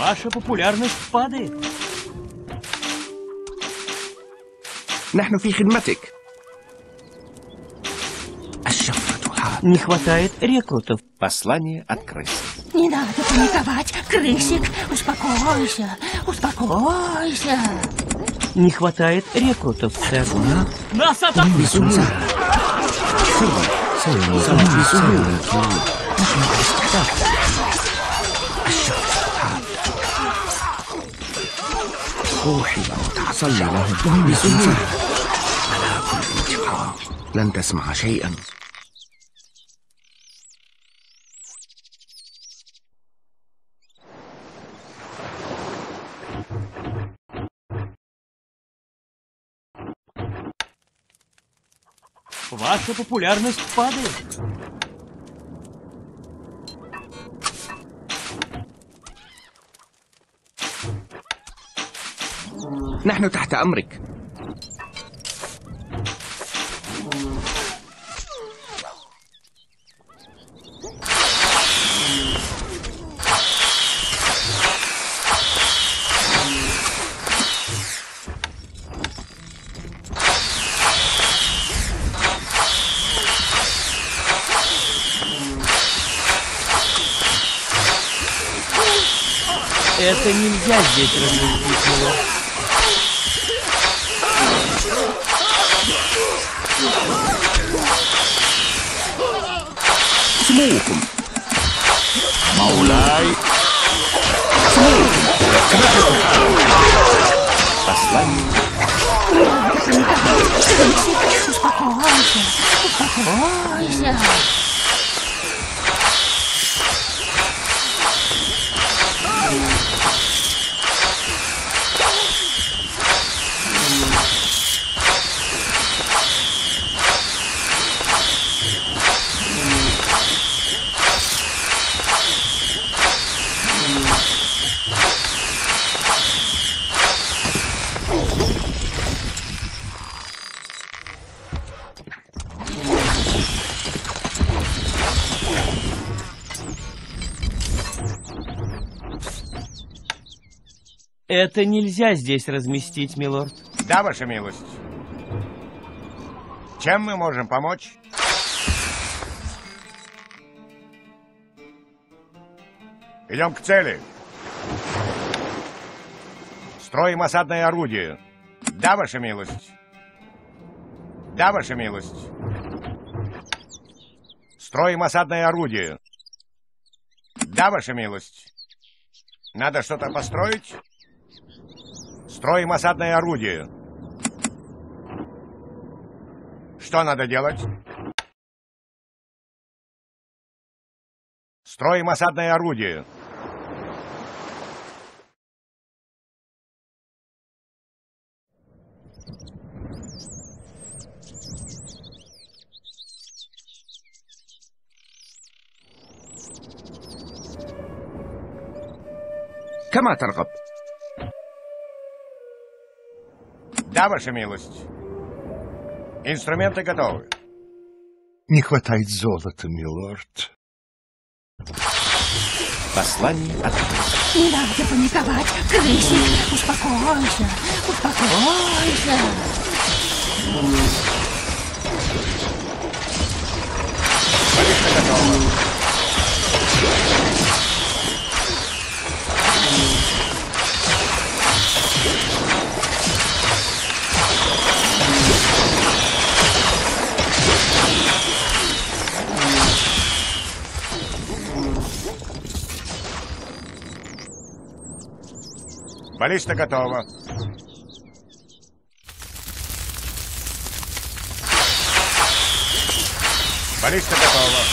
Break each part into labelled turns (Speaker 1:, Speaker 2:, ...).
Speaker 1: Ваша популярность падает.
Speaker 2: نحن في خدمتك. الشفرة حاد.
Speaker 1: Не хватает рекрутов.
Speaker 2: Послание от крысы.
Speaker 3: Не надо паниковать, крысик. Успокойся, успокойся.
Speaker 1: Не хватает рекрутов, сэр. Нас атакуют!
Speaker 2: روحي وتحصلي لهم وهم بسلسلة على كل انتقام لن تسمع شيئا.
Speaker 1: Ваша популярность падает.
Speaker 2: نحن تحت أمرك.
Speaker 1: Это нельзя здесь разместить его.
Speaker 2: سموكم مولاي سموكم послание.
Speaker 3: Успокойся, успокойся.
Speaker 1: Это нельзя здесь разместить, милорд.
Speaker 4: Да, ваша милость. Чем мы можем помочь? Идем к цели. Строим осадное орудие. Да, ваша милость. Да, ваша милость. Строим осадное орудие. Да, ваша милость. Надо что-то построить? Строим осадное орудие. Что надо делать? Строим осадное орудие.
Speaker 2: كما ترغب.
Speaker 4: Да, ваша милость. Инструменты готовы.
Speaker 5: Не хватает золота, милорд.
Speaker 2: Послание от крысы.
Speaker 3: Не надо паниковать, крысик. Успокойся, успокойся.
Speaker 4: Баллиста готова. Баллиста готова. Баллиста готова.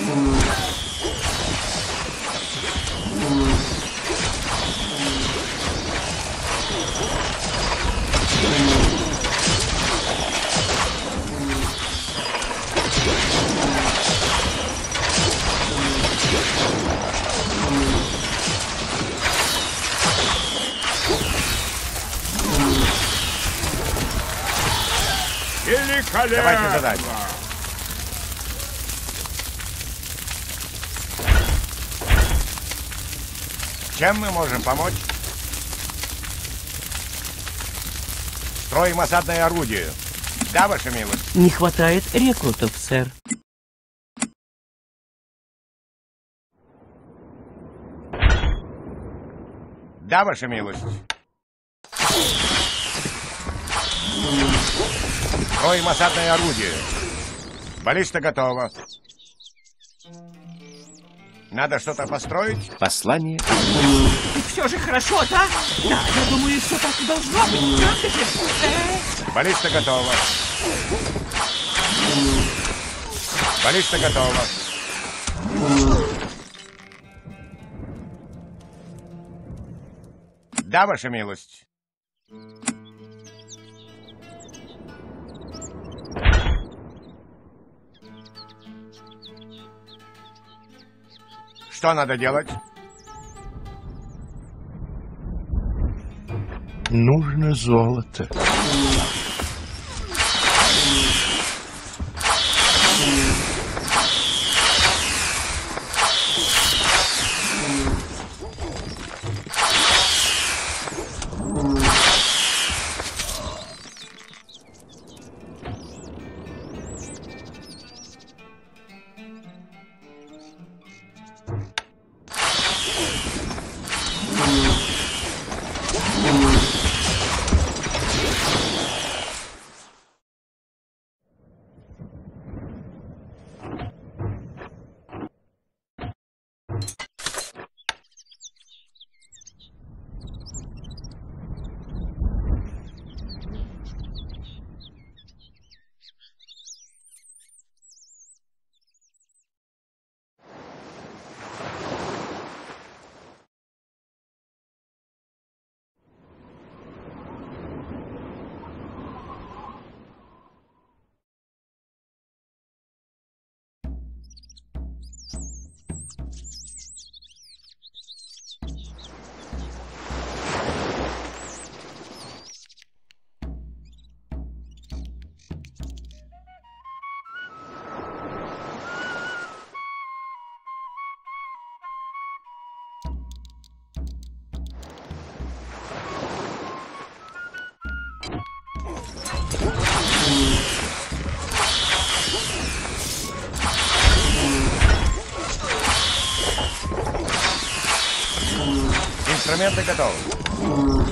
Speaker 4: Давайте задание. Чем мы можем помочь? Строим осадное орудие. Да, ваша милость?
Speaker 1: Не хватает рекрутов, сэр.
Speaker 4: Да, ваша милость. Строим осадное орудие. Баллиста готова. Надо что-то построить?
Speaker 2: Послание.
Speaker 1: Все же хорошо, да? Да, я думаю, все так и должно быть. Правда же?
Speaker 4: Баллиста готова. Баллиста готова. Да, ваша милость. Что надо делать?
Speaker 5: Нужно золото.
Speaker 4: Инструменты готовы.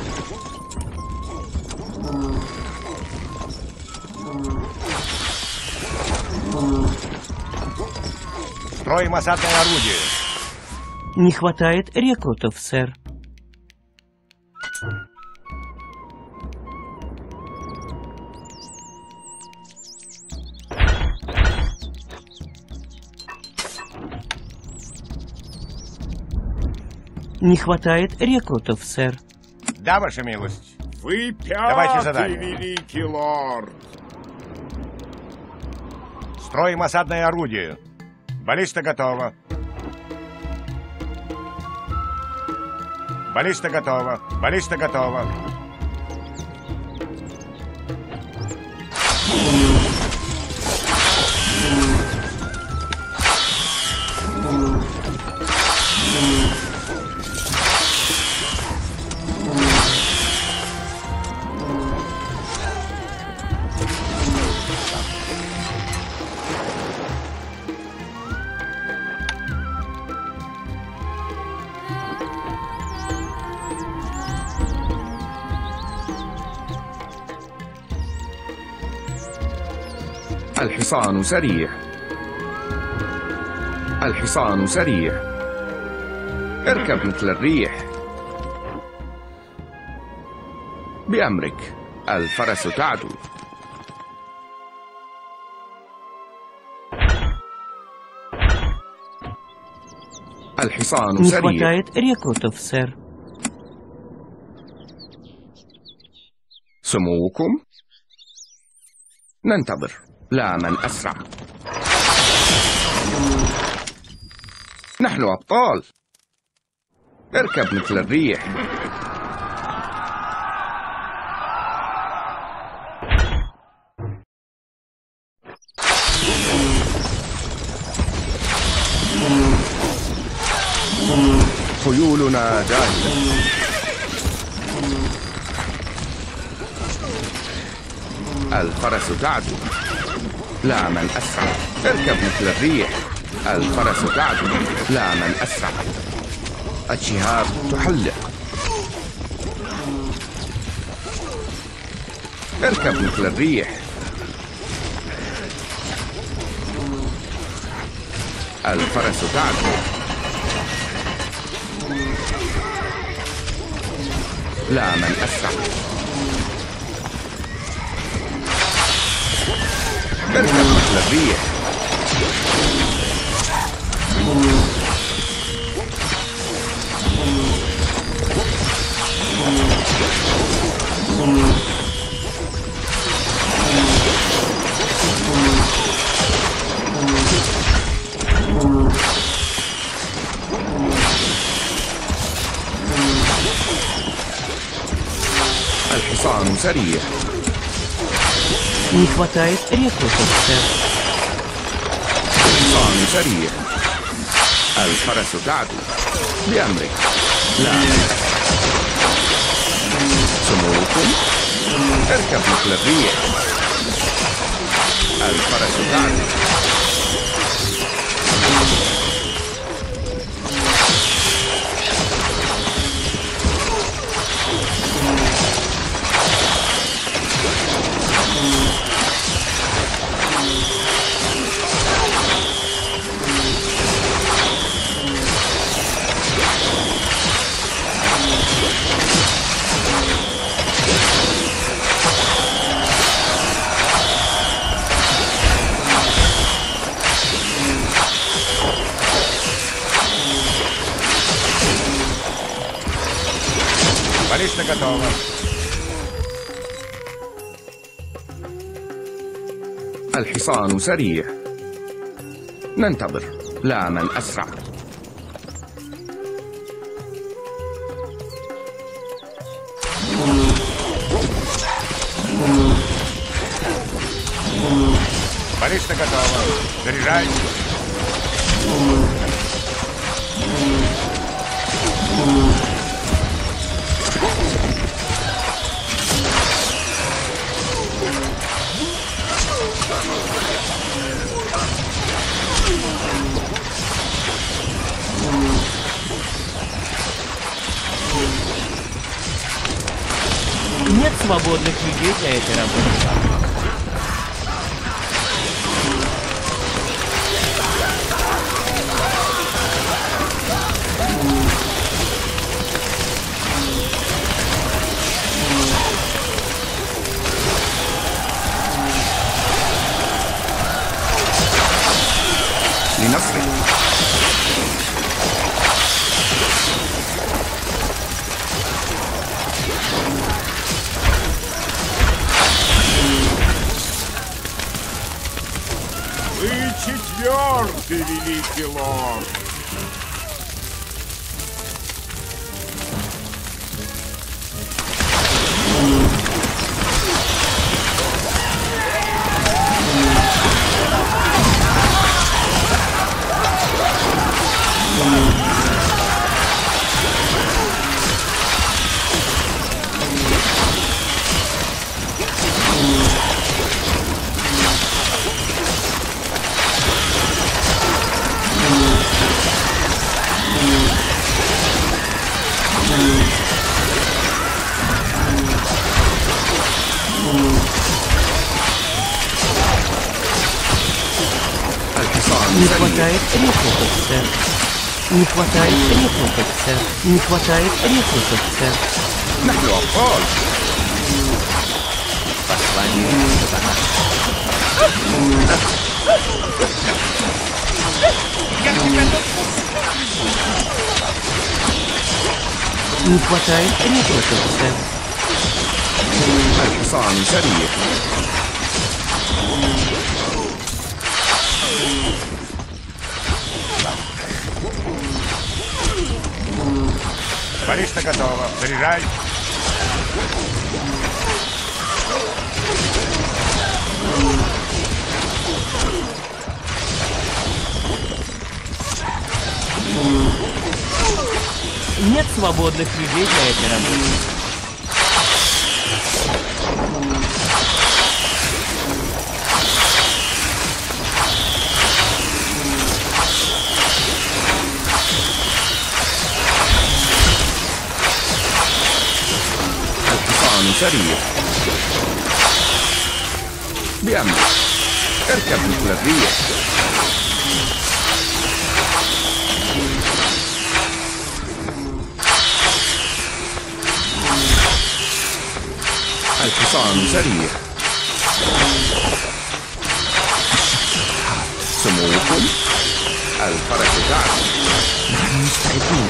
Speaker 4: Строим осадное орудие.
Speaker 1: Не хватает рекрутов, сэр. Не хватает рекрутов, сэр.
Speaker 4: Да, ваша милость.
Speaker 6: Вы
Speaker 4: Давайте
Speaker 6: пятый,
Speaker 4: задание.
Speaker 6: великий лорд.
Speaker 4: Строим осадное орудие. Баллиста готова. Баллиста готова. Баллиста готова.
Speaker 2: الحصان سريع. الحصان سريع. اركب مثل الريح. بأمرك. الفرس تعدو. الحصان
Speaker 1: Не
Speaker 2: سريع.
Speaker 1: хватает рекрутов, сэр.
Speaker 2: سموكم. ننتظر. لا من أسرع. نحن أبطال. اركب مثل الريح. خيولنا جاهزة. الفرس تعدو. لا من أسرع. اركب مثل الريح. الفرس تعدو. لا من أسرع. الشهاب تحلق. اركب مثل الريح. الفرس تعدو. لا من أسرع. اركب مثل الريح. الحصان سريع.
Speaker 1: Не хватает рекрутов, сэр.
Speaker 2: الحصان سريع. الفرس تعدو. بأمرك. لا سموكم. اركب مثل الريح. الفرس تعدو.
Speaker 4: Баллиста готова.
Speaker 2: الحصان سريع. ننتظر. لا من أسرع.
Speaker 4: Баллиста готова. Заряжай.
Speaker 1: Нет свободных людей для этой работы.
Speaker 2: لنصرك.
Speaker 4: Вы четвертый, великий лорд.
Speaker 1: Не хватает рекрутов, сэр. Не хватает рекрутов, сэр. Не хватает рекрутов, сэр.
Speaker 2: نحن أبطال.
Speaker 1: Послание Сатана.
Speaker 3: Я тебя тут
Speaker 1: Не хватает ресурсов, сэр.
Speaker 2: الحصان سريع.
Speaker 4: Баллиста готова. Заряжай.
Speaker 1: Нет свободных людей для этой работы.
Speaker 2: الحصان سريع. بأمر. اركب مثل الريح. الحصان سريع. سموكم. الفرس تعد. نحن مستعدون.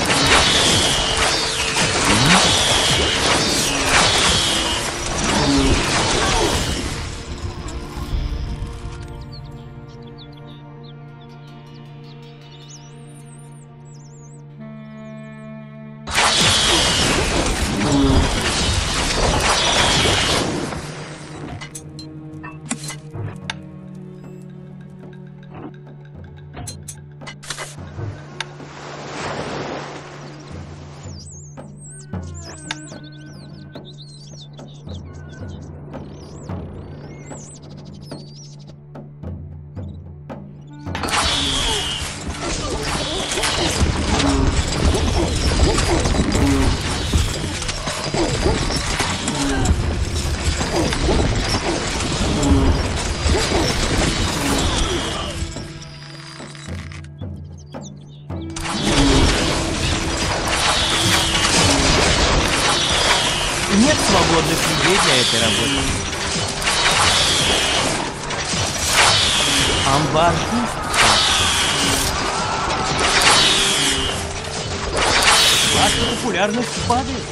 Speaker 1: Нет свободных людей для этой работы. Амбар пуст. Ваша популярность падает.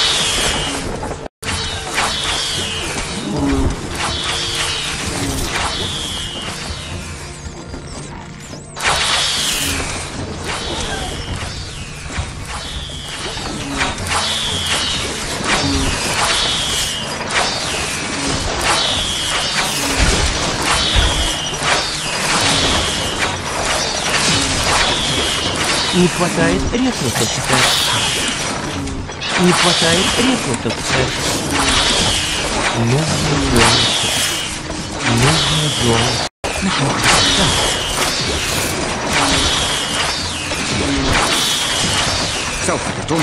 Speaker 1: Не хватает ресурсов, сэр. Не хватает ресурсов, сэр. Нужно золото. Нужно золото.
Speaker 2: سوف تتم.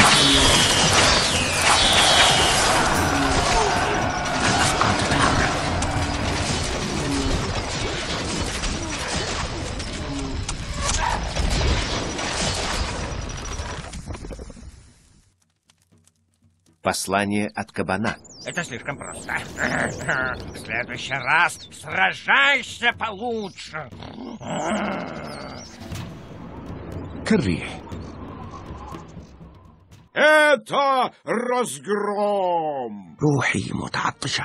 Speaker 6: Послание от кабана.
Speaker 4: Это слишком просто. В следующий раз сражайся получше.
Speaker 2: كالريح.
Speaker 4: Это разгром.
Speaker 2: روحي متعطشة.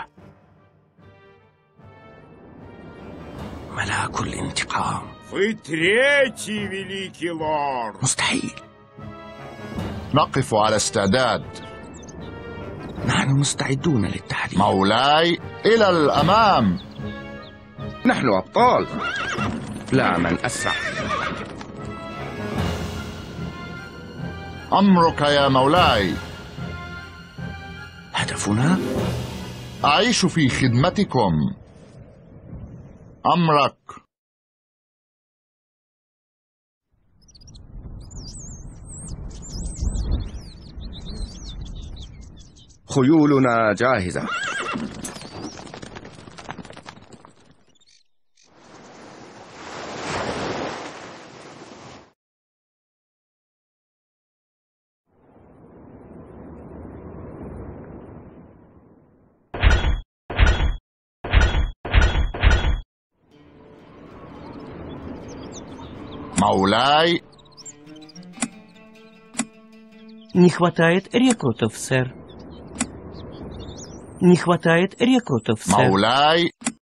Speaker 2: ملاك الانتقام.
Speaker 4: Вы третий великий лорд.
Speaker 2: مستحيل.
Speaker 7: نقف على استعداد.
Speaker 2: نحن مستعدون للتحدي.
Speaker 7: مولاي إلى الأمام.
Speaker 2: نحن أبطال. لا من أسرع.
Speaker 7: أمرك يا مولاي.
Speaker 2: هدفنا
Speaker 7: أعيش في خدمتكم. أمرك.
Speaker 2: خيولنا جاهزة.
Speaker 7: مولاي
Speaker 1: Не хватает рекрутов, сэр. Не хватает рекрутов, сэр.
Speaker 7: مولاي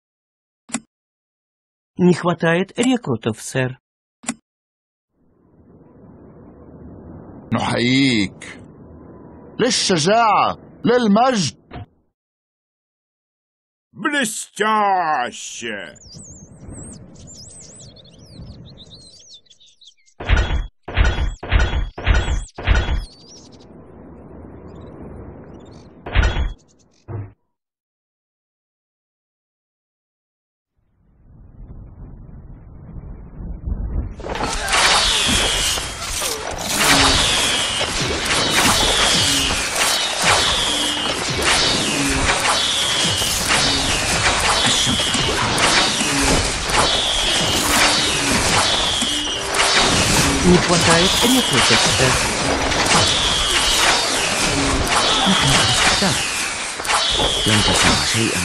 Speaker 1: Не хватает рекрутов, сэр.
Speaker 7: نحييك للشجاعة للمجد.
Speaker 4: Блестяще!
Speaker 1: Не хватает рекрутов, сэр.
Speaker 2: لن تسمع شيئا.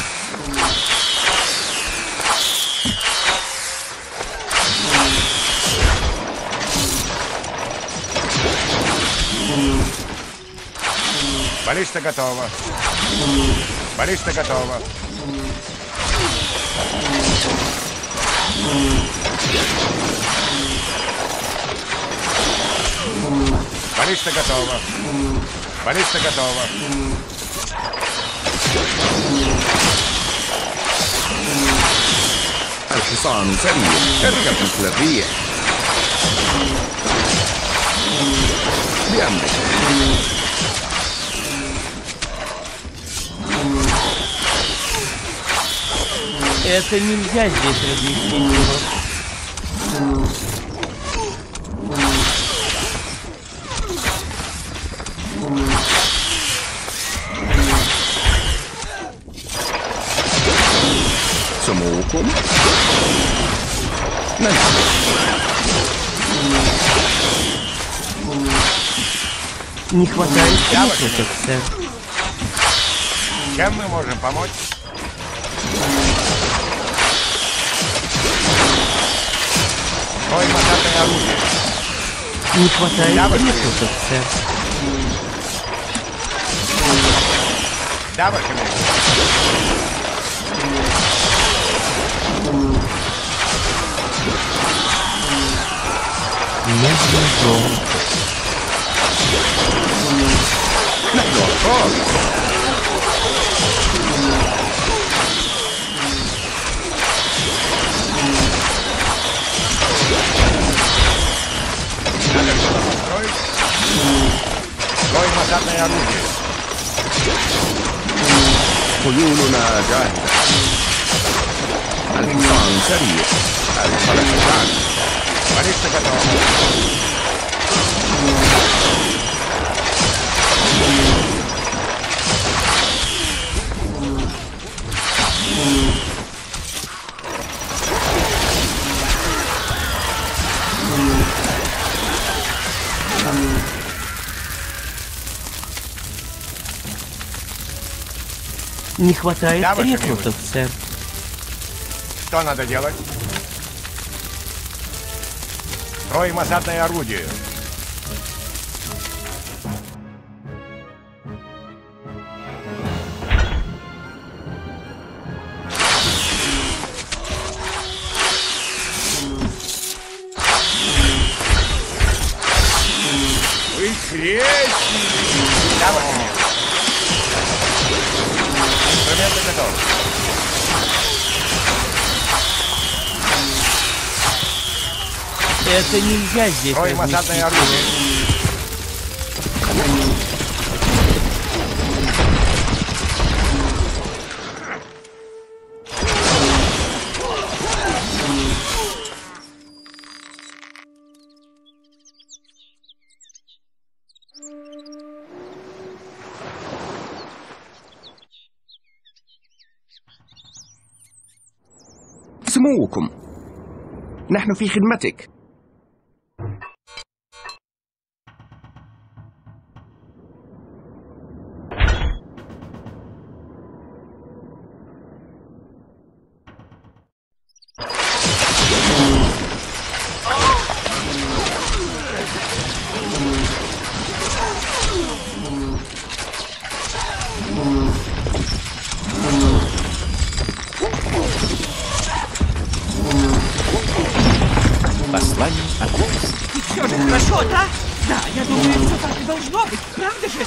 Speaker 4: Баллиста готова. Баллиста готова. Баллиста готова. Баллиста готова.
Speaker 2: الحصان سريع. اركب مثل الريح. بأمرك.
Speaker 1: Это нельзя здесь разместить его.
Speaker 2: سموكم. ننزل.
Speaker 1: Не хватает рекрутов, сэр.
Speaker 4: Чем мы можем помочь? Ой, мотатое оружие.
Speaker 1: Не хватает рекрутов, сэр.
Speaker 4: Да, ваше милость.
Speaker 1: Медный дом.
Speaker 4: Надо что-то построить. Строй мотатное оружие.
Speaker 2: خيولنا جاهزة. الحصان سريع. الفرس جاهز.
Speaker 4: Баллиста готова.
Speaker 1: Не хватает
Speaker 4: Да, ваше
Speaker 1: рекрутов, сэр.
Speaker 4: Что надо делать? Строй мотатное орудие. Вы крестники! Да, ваше милость. Инструменты готовы.
Speaker 1: Это нельзя здесь
Speaker 4: Строй мотатное оружие.
Speaker 2: سموكم. نحن في خدمتك.
Speaker 1: работа! Да, я думаю, все так и должно быть, правда же?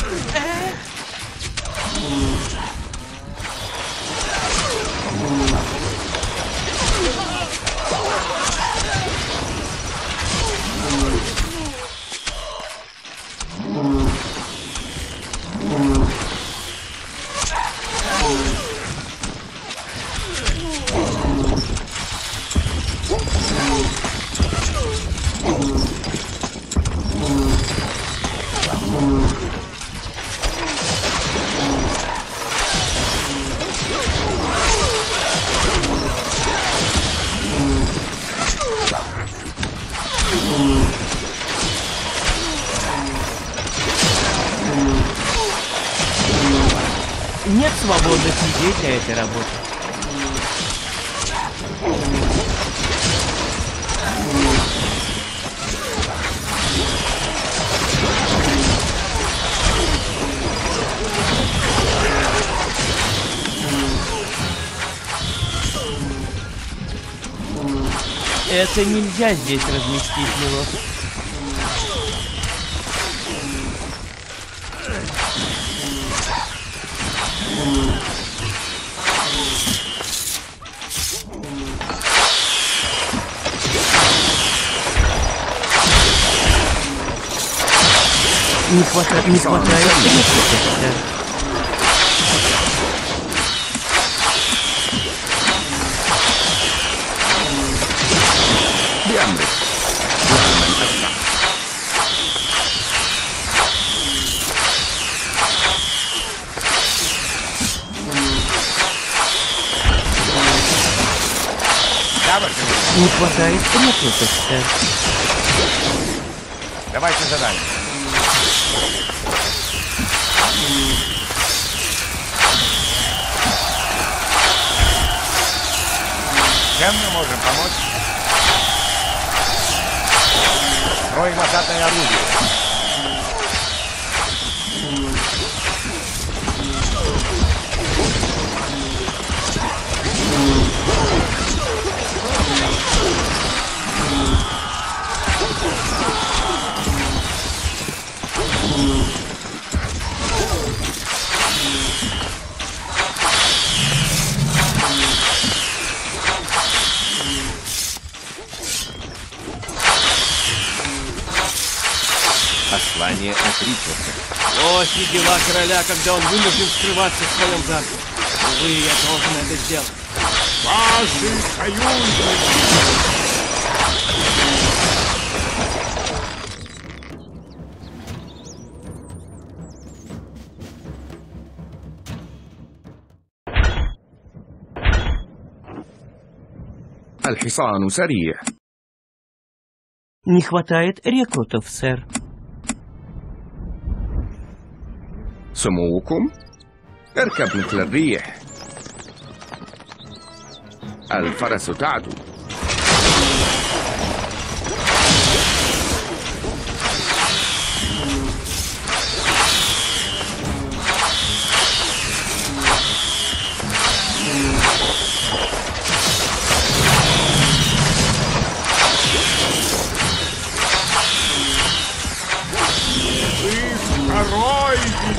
Speaker 1: Нет свободных людей для этой работы. Это нельзя здесь разместить, милорд. Не хватает
Speaker 2: بأمرك لا من أسرع.
Speaker 1: Не хватает рекрутов, сэр.
Speaker 4: Давайте задание. Чем мы можем помочь? Строим осадное орудие.
Speaker 6: Послание от Ричарда.
Speaker 1: Плохи дела короля, когда он вынужден скрываться в своем замке. Увы, я должен это сделать.
Speaker 4: Ваши союзники!
Speaker 2: الحصان سريع.
Speaker 1: Не хватает рекрутов, сэр.
Speaker 2: سموكم اركب مثل الريح. الفرس تعدو.
Speaker 4: Второй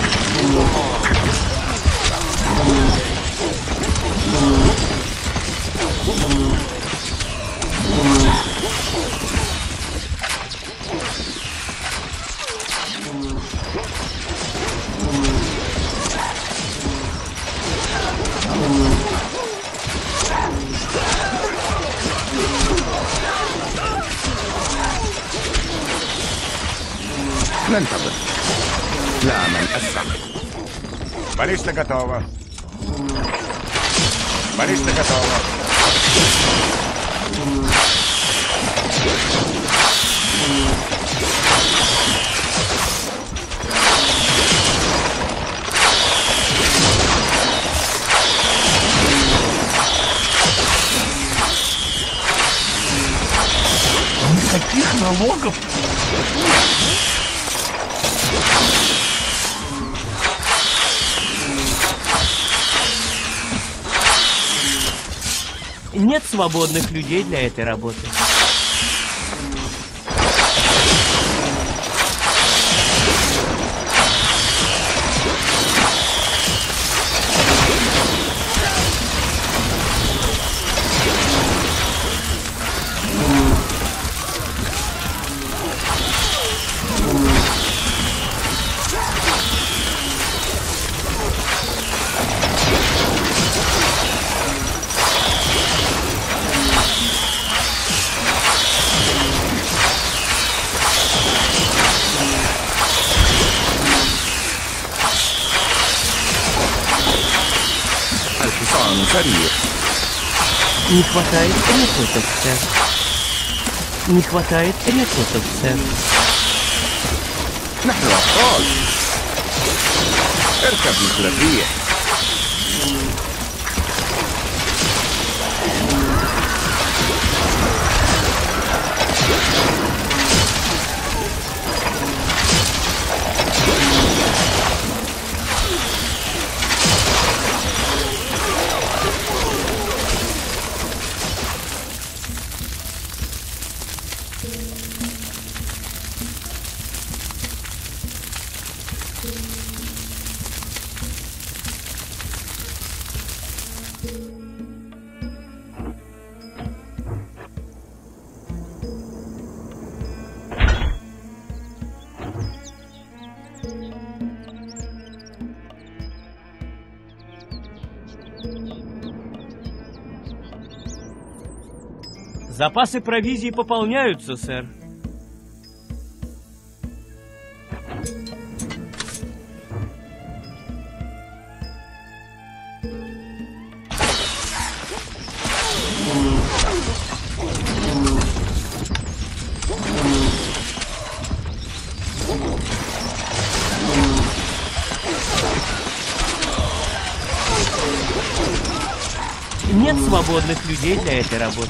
Speaker 2: ننتظر لا من أسرع.
Speaker 4: Баллиста готова. Баллиста готова.
Speaker 1: Никаких налогов? Нет свободных людей для этой работы.
Speaker 2: سريع.
Speaker 1: Не хватает ресурсов, сэр. Не хватает ресурсов, сэр.
Speaker 2: نحن أبطال. اركب مثل الريح.
Speaker 1: Запасы провизии пополняются, сэр. Нет свободных людей для этой работы.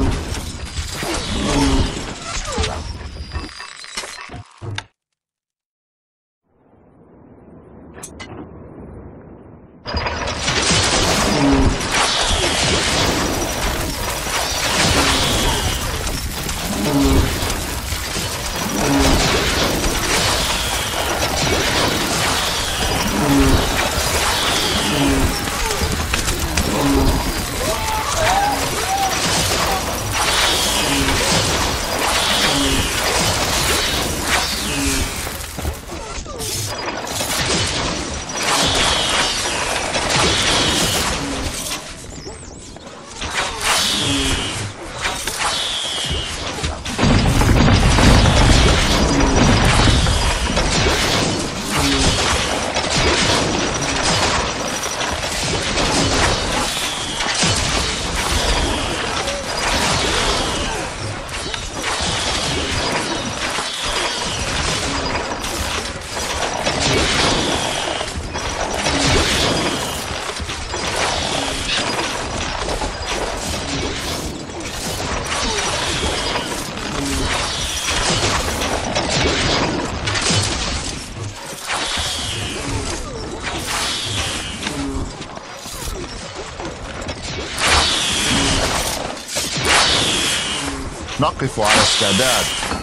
Speaker 7: نقف على استعداد.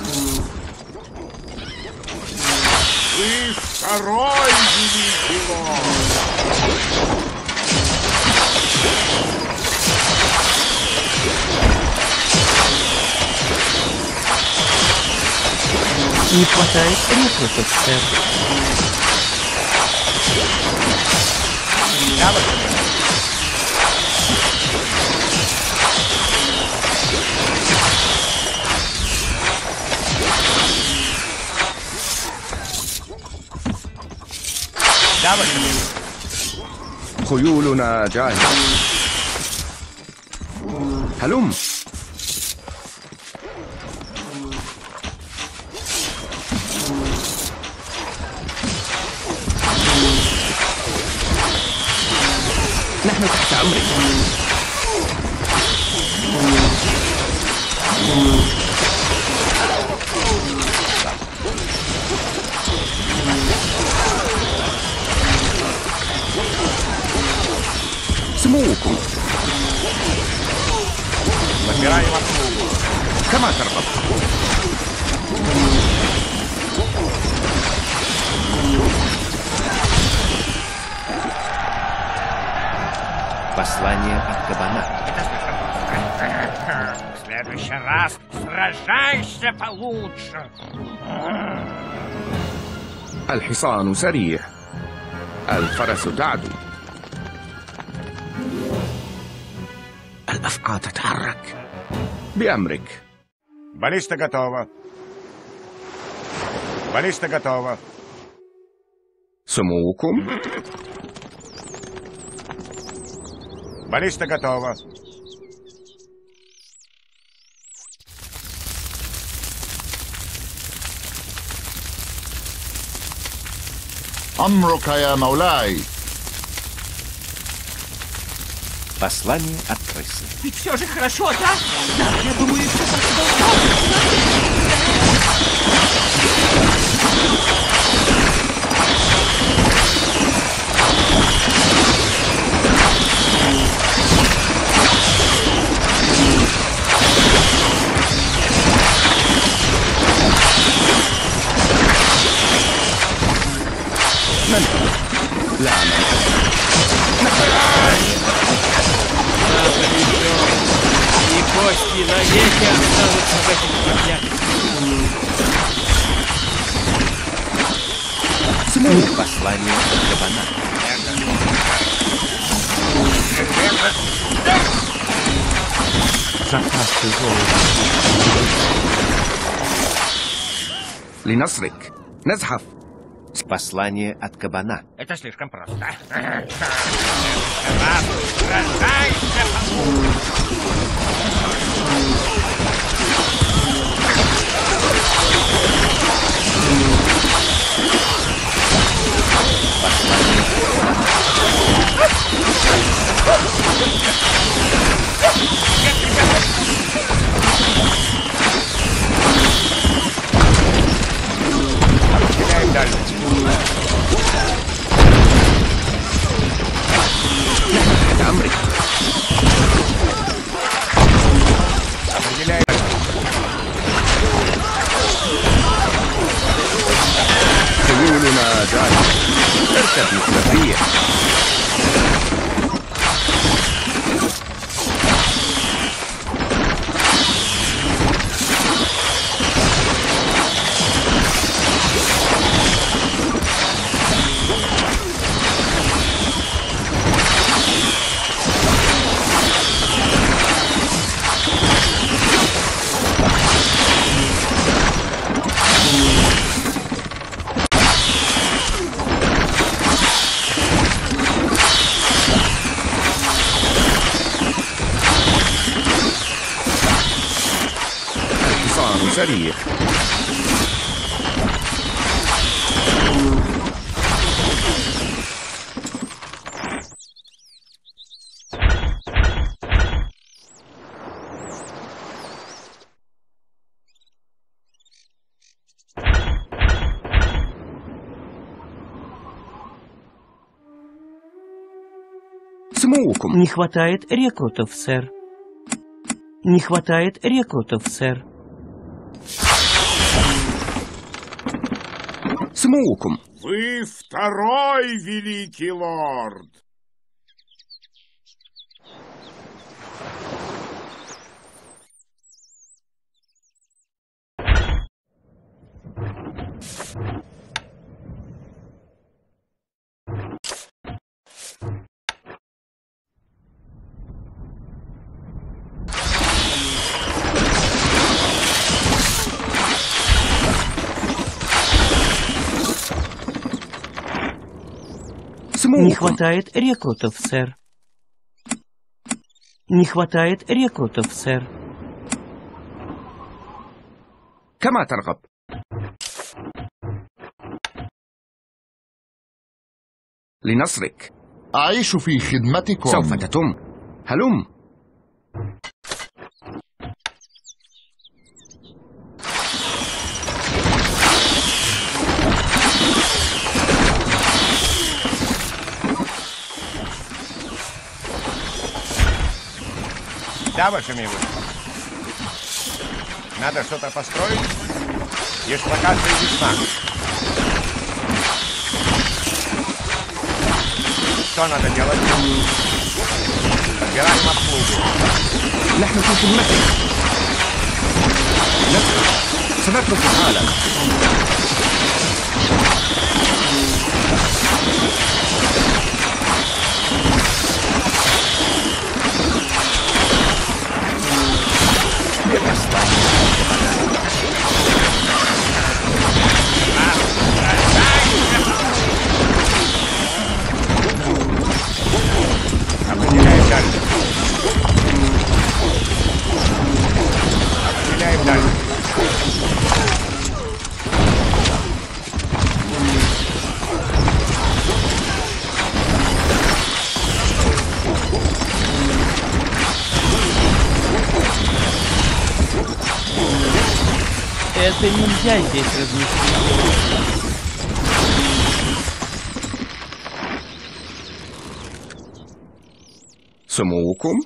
Speaker 4: И второй дивизион.
Speaker 1: Не хватает ресурсов, сэр.
Speaker 2: خيولنا جاهزة. هلم. نحن تحت أمرك. سموكم. كما ترغب.
Speaker 6: Послание от кабана.
Speaker 4: В следующий раз сражайся получше.
Speaker 2: الحصان سريع. الفرس تعدو. الأفعى تتحرك. بأمرك.
Speaker 4: Баллиста готова. Баллиста готова.
Speaker 2: سموكم.
Speaker 4: Баллиста готова.
Speaker 7: أمرك يا مولاي.
Speaker 6: Послание от крысы.
Speaker 1: Ведь все же хорошо, да? Да, я думаю, все так и должно И кости навеки останутся в этих проклятиях.
Speaker 6: Послание от кабана.
Speaker 5: Запасы золота.
Speaker 2: لنصرك نزحف.
Speaker 6: Послание от кабана.
Speaker 4: Это слишком просто. Определяем дальность.
Speaker 2: تحت أمرك.
Speaker 4: Определяем.
Speaker 2: خيولنا جاهزة. اركب مثل الريح. حصان سريع. سموكم.
Speaker 1: Не хватает рекрутов, сэр. Не хватает рекрутов, сэр.
Speaker 2: سموكم.
Speaker 4: Вы второй великий лорд.
Speaker 1: Не хватает рекрутов, сэр. Не хватает рекрутов, сэр.
Speaker 2: كما ترغب. لنصرك.
Speaker 7: أعيش في خدمتكم.
Speaker 2: سوف تتم. هلم.
Speaker 4: Да, ваша милость. Надо что-то построить. Дислокация весна. Что надо делать? Подбираем обслугу.
Speaker 2: نحن في خدمتك. نذهب. سنترك العالم.
Speaker 4: Определяем дальность.
Speaker 1: Это нельзя здесь разместить.
Speaker 2: سموكم.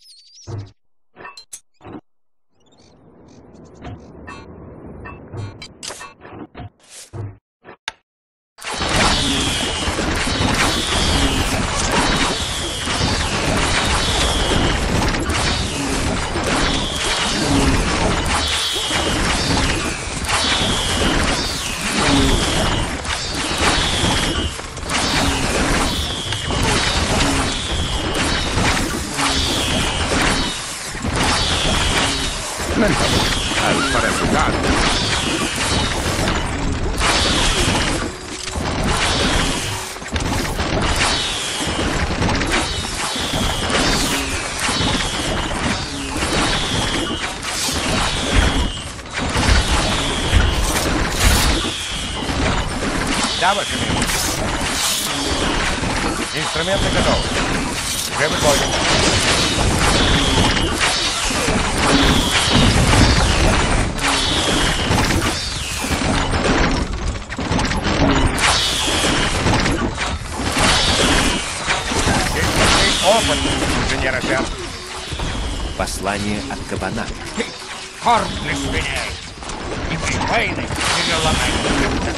Speaker 2: ننتظر. الفرس تعد.
Speaker 4: Да, ваше милость. Инструменты готовы. Уже выходим. Опытный инженер опять.
Speaker 6: Послание от кабана.
Speaker 4: Корм для свиней. И припойный переломать.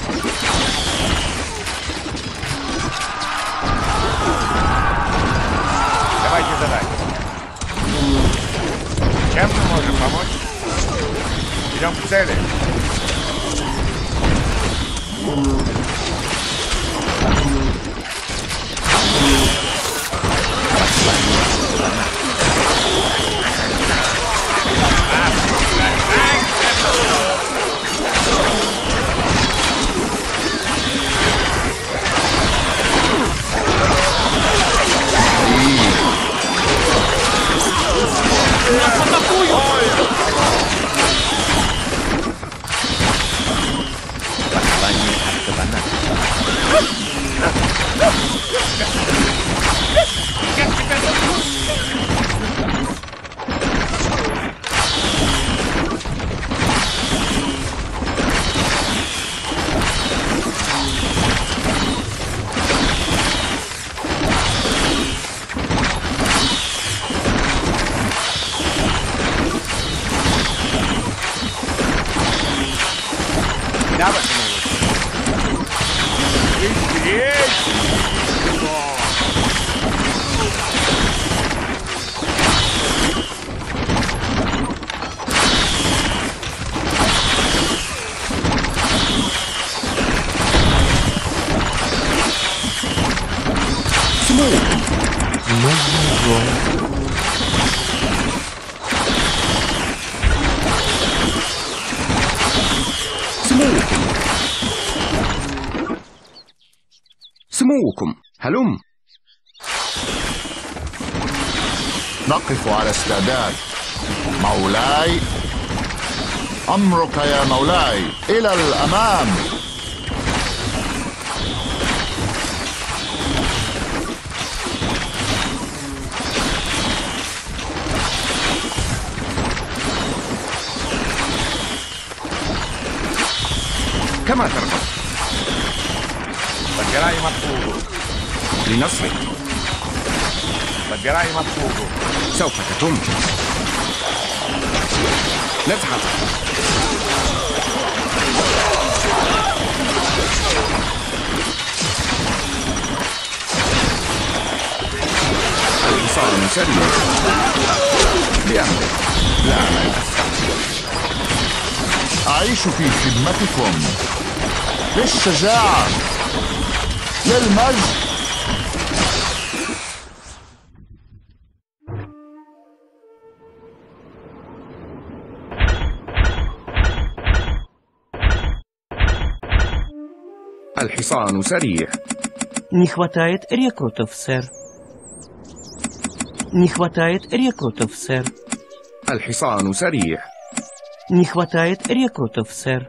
Speaker 4: Давайте задание. Чем мы можем помочь? Идем к цели.
Speaker 6: Послание от кабана.
Speaker 4: Да, ваше милость. Вы здесь?
Speaker 1: Нужно золото.
Speaker 2: سموكم. هلم.
Speaker 7: نقف على استعداد. مولاي، أمرك يا مولاي. إلى الأمام.
Speaker 2: كما ترغب.
Speaker 4: Подбираем обслугу.
Speaker 2: لنصرك.
Speaker 4: Подбираем обслугу.
Speaker 2: سوف تتم. نذهب. الحصان سريع. بأمرك. لا أمل أكثر.
Speaker 7: أعيش في خدمتكم. للشجاعة، للمجد.
Speaker 2: الحصان سريع.
Speaker 1: Не хватает рекрутов, сэр. Не хватает рекрутов, сэр.
Speaker 2: الحصان سريع.
Speaker 1: Не хватает рекрутов, сэр.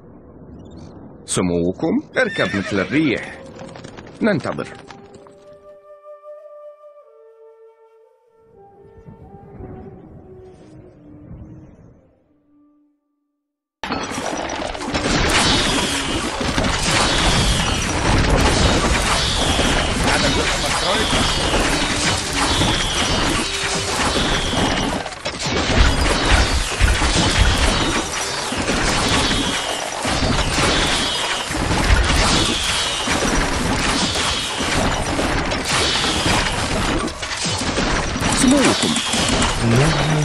Speaker 2: سموكم. اركب مثل الريح. ننتظر.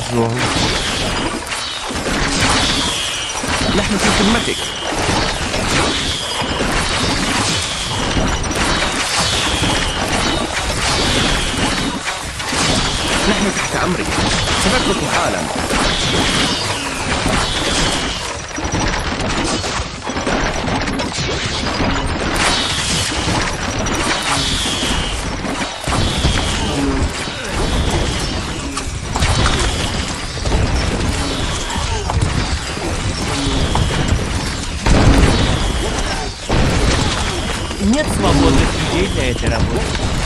Speaker 5: золото.
Speaker 2: نحن في خدمتك. نحن تحت أمرك. سنترك حالا.
Speaker 1: Нет свободных людей для этой работы.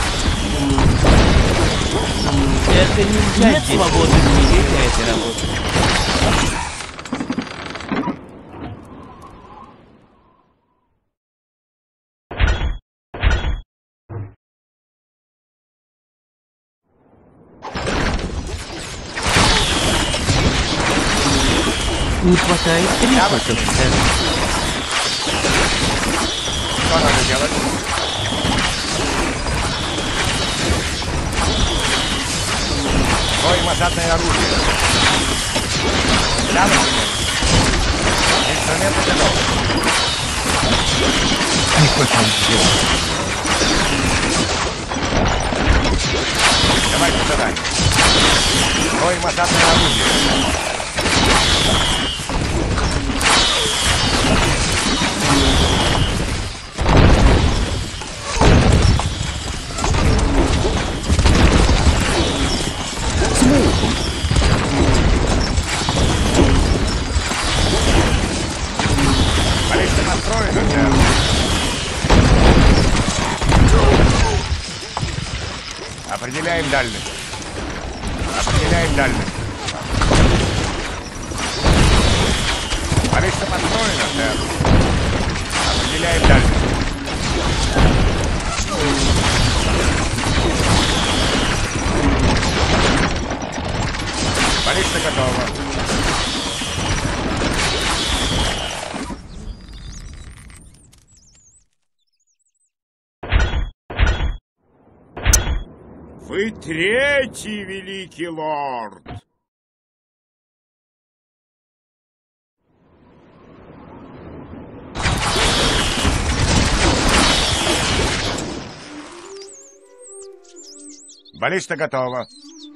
Speaker 1: Это нельзя. Нет свободных людей для этой работы. Не хватает ресурсов, сэр.
Speaker 4: Что надо делать? Строим осадное оружие. Да, например. Инструменты готовы.
Speaker 5: Не хватает золота.
Speaker 4: Давайте задание. Строим осадное оружие. Баллиста настроена, сэр. Определяем дальность. Определяем дальность. Баллиста построена, сэр. Определяем дальность. Баллиста готова. Вы третий, великий лорд. Баллиста готова.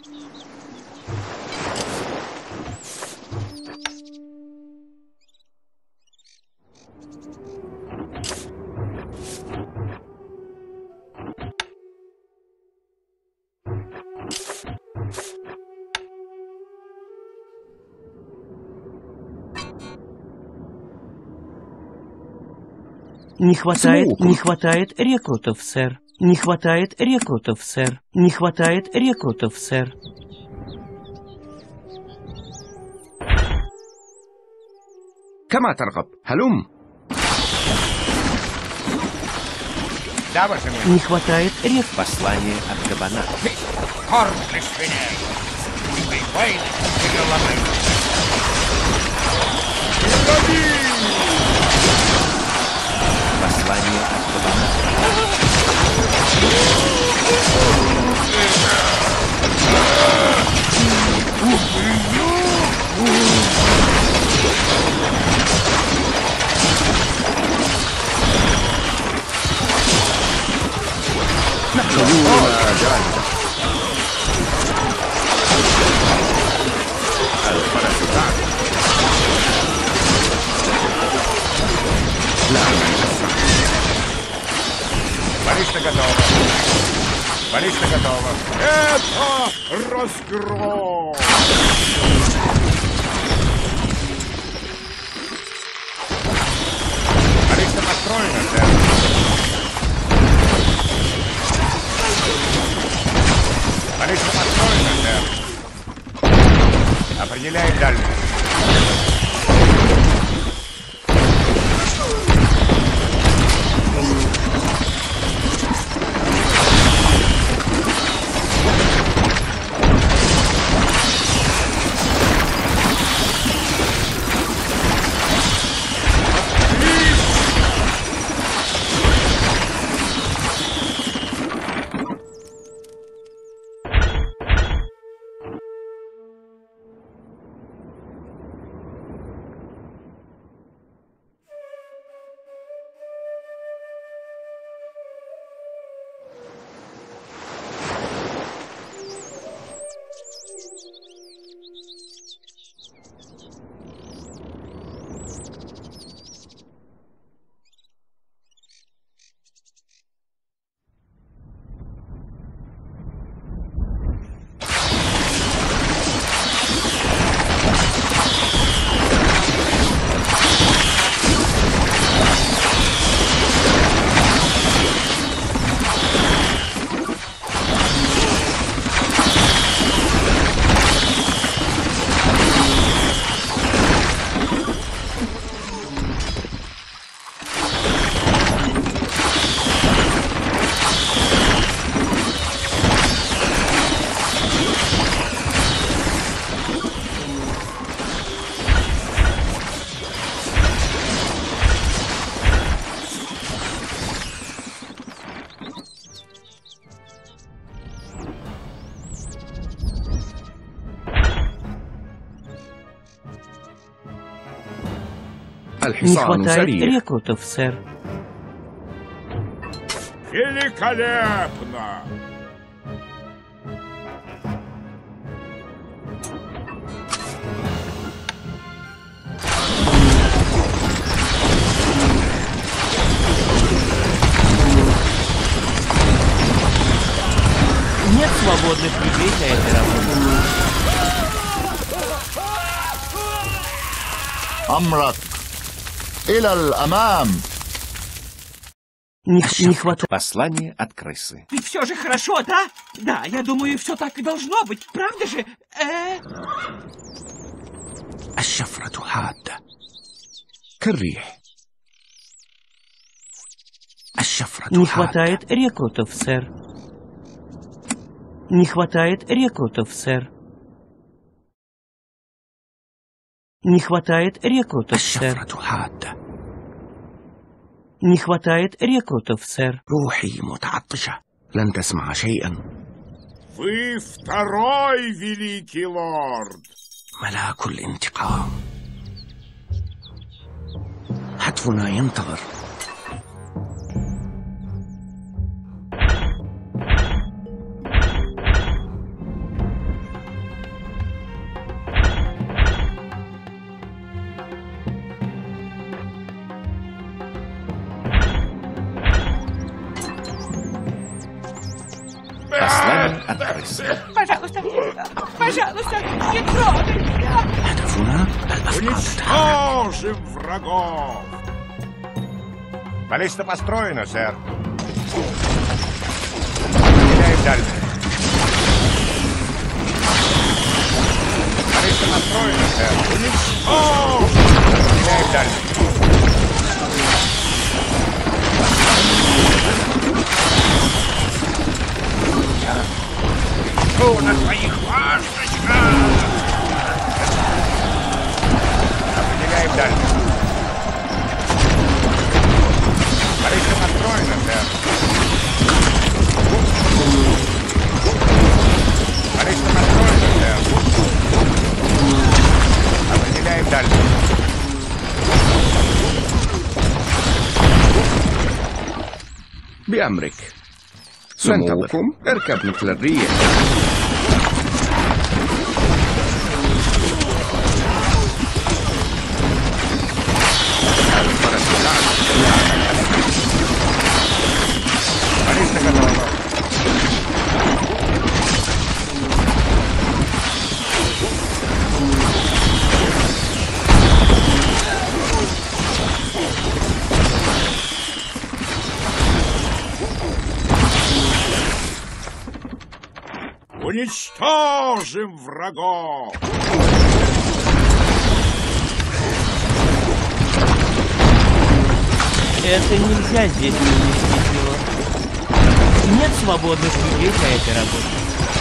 Speaker 1: Не хватает рекрутов, сэр. Не хватает рекрутов, сэр. Не хватает рекрутов, сэр.
Speaker 2: كما ترغب. هلم.
Speaker 4: Да, ваше милость.
Speaker 1: Не хватает рекрутов.
Speaker 6: Послание от кабана.
Speaker 4: Кормишь свиней. Ты войны переломай.
Speaker 6: Послание от кабана.
Speaker 4: Баллиста готова. Баллиста готова. Это разгром. Баллиста построена, сэр. Баллиста построена, сэр. Определяем дальность.
Speaker 1: Не
Speaker 2: الحصان
Speaker 1: хватает
Speaker 2: سريع.
Speaker 1: рекрутов, сэр.
Speaker 4: Великолепно!
Speaker 1: Нет свободных людей для этой работы.
Speaker 7: أمرك إلى الأمام.
Speaker 1: Не хватает.
Speaker 6: Послание от крысы.
Speaker 8: Ведь все же хорошо, да? Да, я думаю, все так и должно быть, правда же?
Speaker 2: الشفرة حادة كالريح. الشفرة
Speaker 1: Не
Speaker 2: حادة
Speaker 1: хватает рекрутов, сэр. Не хватает рекрутов, сэр. Не хватает рекрутов, сэр.
Speaker 2: الشفرة حادة.
Speaker 1: Не хватает рекрутов, сэр.
Speaker 2: روحي متعطشة. لن تسمع شيئا.
Speaker 4: Вы второй великий лорд!
Speaker 2: ملاك الانتقام. هتفنا ينتظر.
Speaker 6: Послание от крысы.
Speaker 8: Пожалуйста, пожалуйста, не трогай меня!
Speaker 2: هدفنا الأفكار.
Speaker 4: Уничтожим врагов!
Speaker 5: Баллиста построена, сэр. Определяем дальность. Баллиста построена, сэр. Определяем дальность.
Speaker 4: На своих ласточках!
Speaker 5: Определяем дальность. Баллиста построена, сэр. Баллиста построена, сэр. Определяем дальность.
Speaker 2: بأمرك. سموكم اركب مثل الريح.
Speaker 5: Баллиста готова.
Speaker 4: Уничтожим врагов!
Speaker 1: Это нельзя здесь уместить его. Нет свободных людей для этой работы.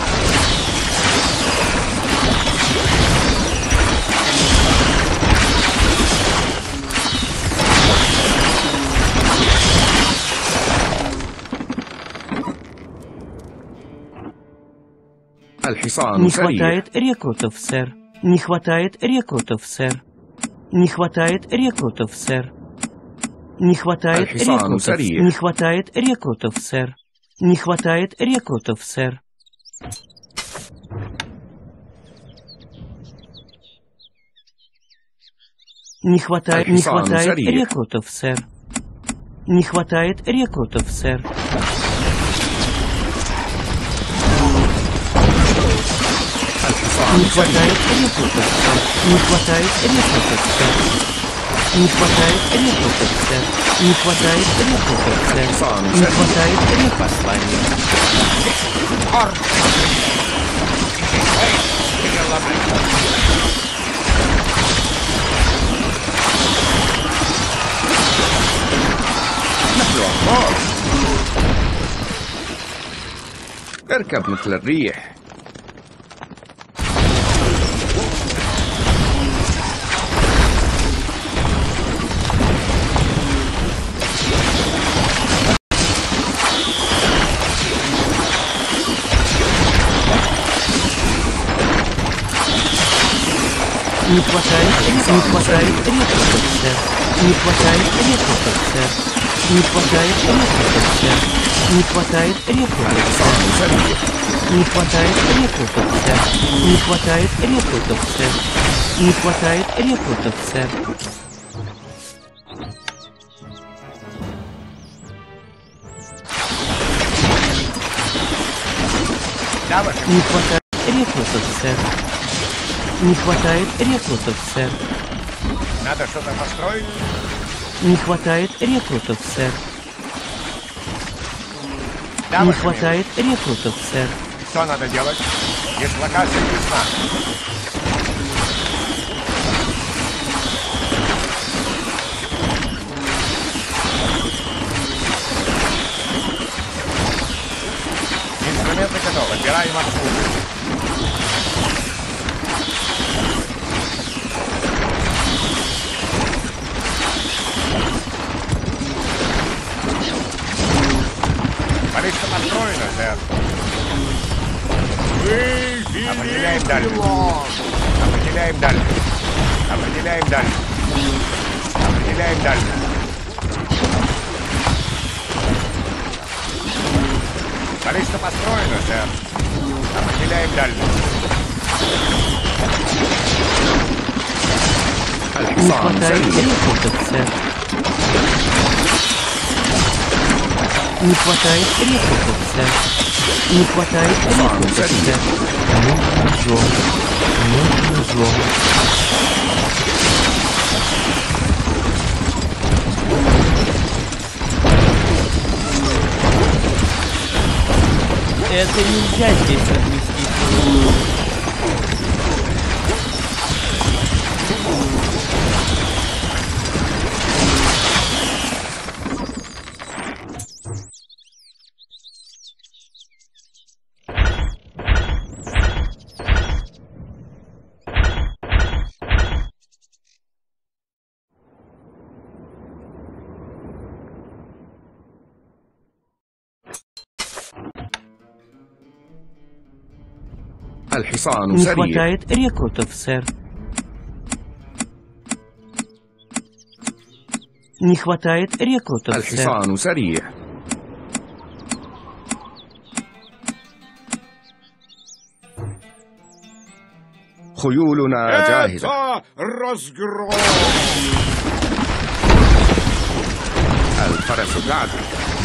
Speaker 2: الحصان
Speaker 1: Не
Speaker 2: سريع.
Speaker 1: хватает рекрутов, сэр. Не хватает рекрутов, сэр. Не хватает рекрутов, сэр. Не хватает
Speaker 2: الحصان
Speaker 1: рекрутов.
Speaker 2: سريع.
Speaker 1: Не хватает рекрутов, сэр. Не хватает рекрутов, сэр. Не хватает
Speaker 2: الحصان سريع.
Speaker 1: рекрутов, сэр. Не хватает рекрутов, сэр.
Speaker 2: الحصان
Speaker 1: Не хватает рекрутов, сэр. Не хватает рекрутов, сэр. Не хватает рекрутов, сэр. Не хватает рекрутов, сэр. Не хватает рекрутов.
Speaker 6: Послание.
Speaker 2: نحن أبطال. اركب مثل الريح.
Speaker 1: Не хватает рекрутов, сэр. Не хватает рекрутов, сэр. Не хватает рекрутов, сэр. Не хватает рекрутов, сэр. Не хватает рекрутов, сэр. Не хватает рекрутов, сэр. Не хватает рекрутов, сэр. Не хватает рекрутов, сэр. Не хватает рекрутов, сэр.
Speaker 5: Надо что-то построить?
Speaker 1: Не хватает рекрутов, сэр.
Speaker 5: Да,
Speaker 1: Не
Speaker 5: ваше
Speaker 1: хватает рекрутов, сэр.
Speaker 5: милость. Что надо делать? Дислокация ясна. Инструменты готовы. Отбираем маршрут. Баллиста построена, сэр. Определяем дальность. Определяем дальность. Определяем дальность. Определяем дальность. Баллиста построена, сэр. Определяем дальность.
Speaker 1: Не хватает рекрутов, сэр. Не хватает рекрутов, сэр. Не хватает рекрутов, сэр. Ножом. Ножом. Это нельзя здесь разместить.
Speaker 2: الحصان
Speaker 1: Не
Speaker 2: سريع.
Speaker 1: хватает рекрутов, сэр. Не хватает рекрутов, сэр.
Speaker 2: الحصان سريع. خيولنا جاهزة.
Speaker 5: Это разгром!
Speaker 2: الفرس جاهز.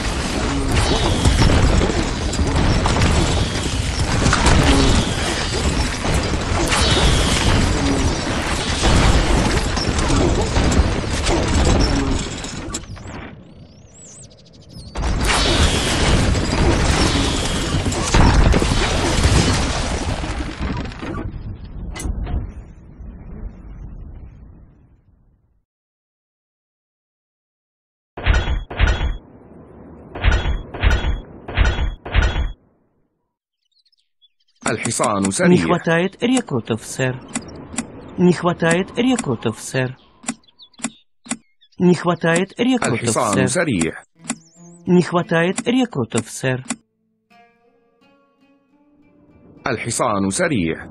Speaker 2: الحصان
Speaker 1: Не
Speaker 2: سريع.
Speaker 1: хватает рекрутов, сэр. Не хватает рекрутов, сэр. Не хватает рекрутов,
Speaker 2: الحصان
Speaker 1: сэр.
Speaker 2: سريع.
Speaker 1: Не хватает рекрутов, сэр.
Speaker 2: الحصان سريع.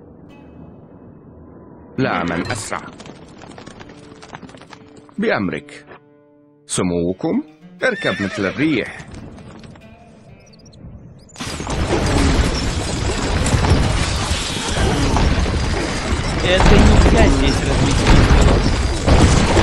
Speaker 2: لا من أسرع. بأمرك. سموكم اركب مثل الريح.
Speaker 1: Это нельзя здесь разместить.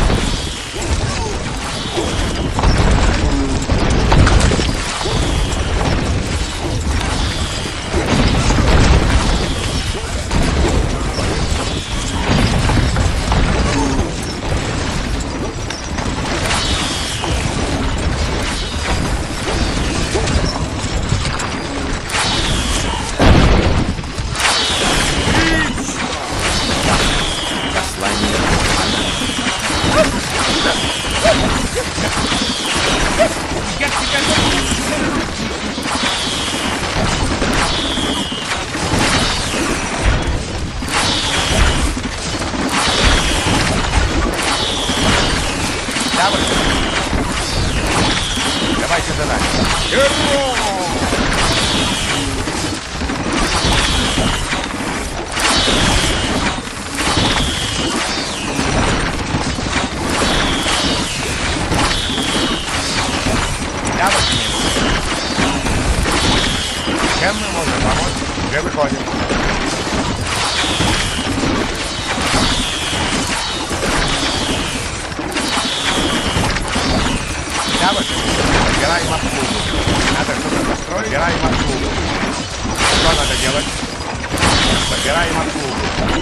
Speaker 5: Давайте за нами. Чем мы можем помочь? Уже выходим. Да, вот. Собираем обслугу. Надо что-то построить. Собираем обслугу. Что надо делать? Собираем обслугу.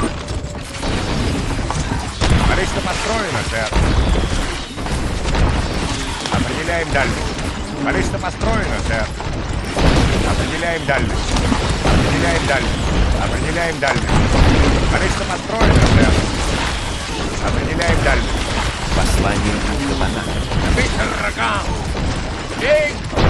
Speaker 5: Смотри, что построено, сэр. Определяем дальность. Смотри, что построено, сэр. Определяем дальность. Определяем дальность. Определяем дальность. Смотри, что построено, сэр. Определяем дальность.
Speaker 6: Послание от кабана.
Speaker 5: Быстрогам! Эй!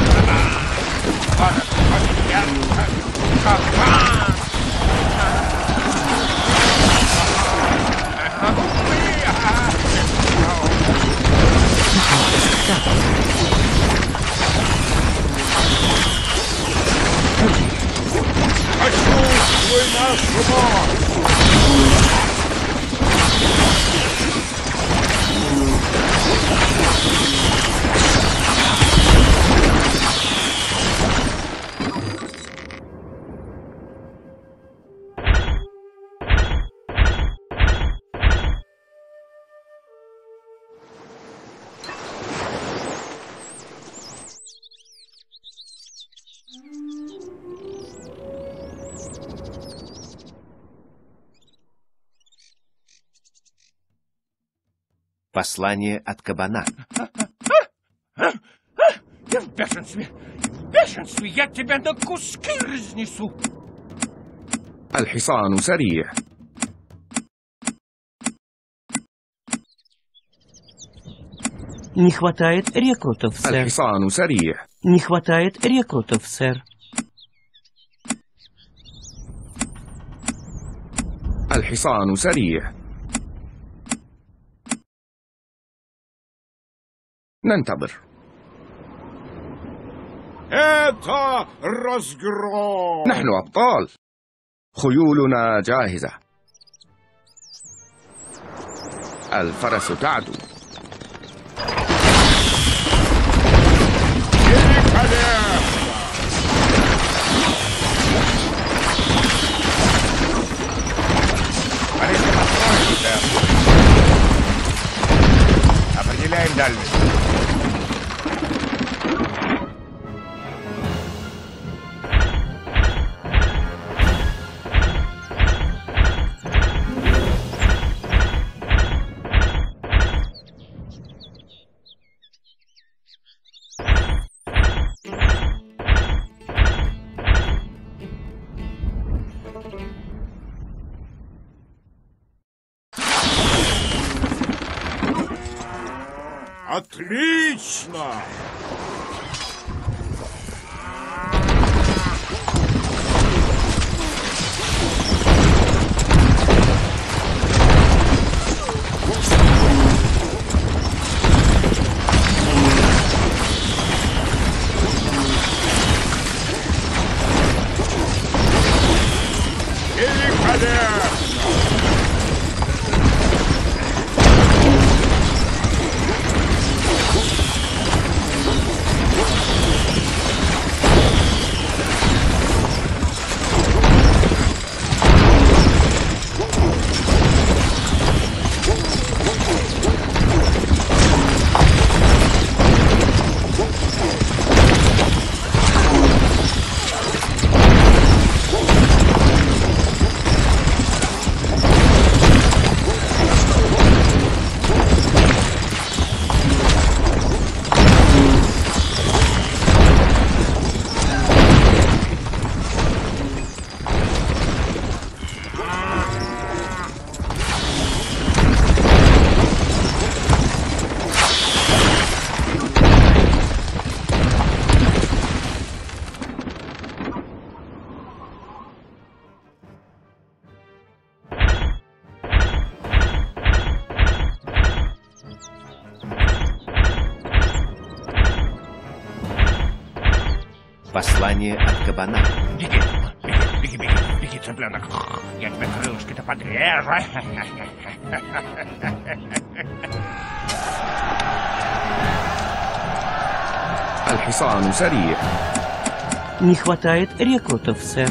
Speaker 5: Почувствуй нашу мощь!
Speaker 6: Послание от кабана.
Speaker 8: Я в бешенстве! В бешенстве! Я тебя на куски разнесу!
Speaker 2: الحصان سريع.
Speaker 1: Не хватает рекрутов, сэр.
Speaker 2: الحصان سريع.
Speaker 1: Не хватает рекрутов, сэр.
Speaker 2: الحصان سريع. ننتظر.
Speaker 5: Это разгром!
Speaker 2: نحن أبطال. خيولنا جاهزة. الفرس تعدو.
Speaker 5: Определяем дальность. Отлично! Великолепно!
Speaker 6: Послание от кабана.
Speaker 5: Беги, беги, беги, беги, беги, цыпленок. Я тебе крылышки-то подрежу.
Speaker 2: الحصان سريع.
Speaker 1: Не хватает рекрутов, сэр.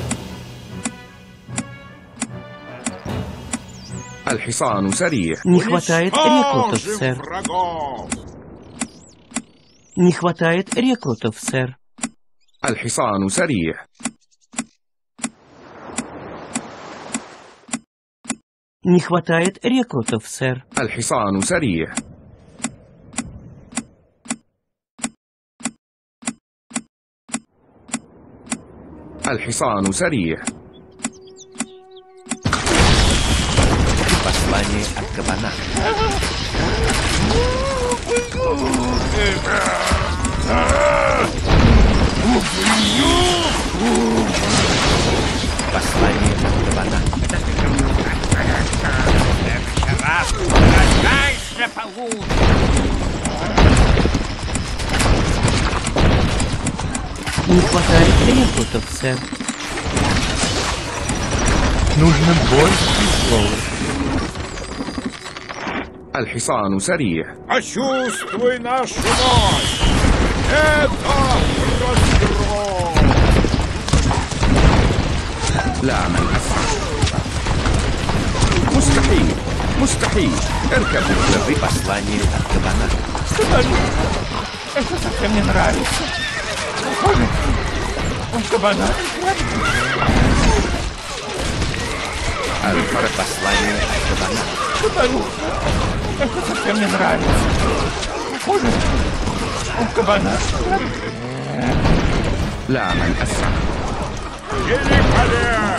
Speaker 2: الحصان سريع.
Speaker 1: Не хватает рекрутов, сэр. Не хватает рекрутов, сэр.
Speaker 2: الحصان سريع.
Speaker 1: Не хватает рекрутов, сэр.
Speaker 2: الحصان سريع. الحصان سريع.
Speaker 6: Послание от кабана. Послание от кабана.
Speaker 8: Дальше получше.
Speaker 1: Не хватает рекрутов, сэр.
Speaker 7: Нужно больше слов.
Speaker 2: الحصان سريع.
Speaker 5: Почувствуй нашу мощь! Это разгром!
Speaker 2: لا من أسرع. مستحيل مستحيل. اركب مثل الريح.
Speaker 6: Послание от кабана.
Speaker 8: Это совсем не нравится. Похоже, он кабана.
Speaker 2: الفرس.
Speaker 6: Послание от кабана.
Speaker 8: Кабану. Это совсем не нравится. Похоже, он кабана.
Speaker 2: لا من أسرع.
Speaker 5: Великолепно!